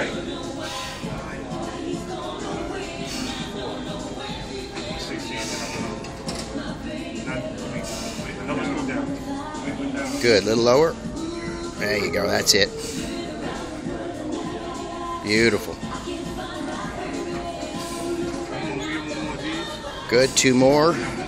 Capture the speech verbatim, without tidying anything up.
Good, a little lower. There you go, that's it. Beautiful. Good, two more.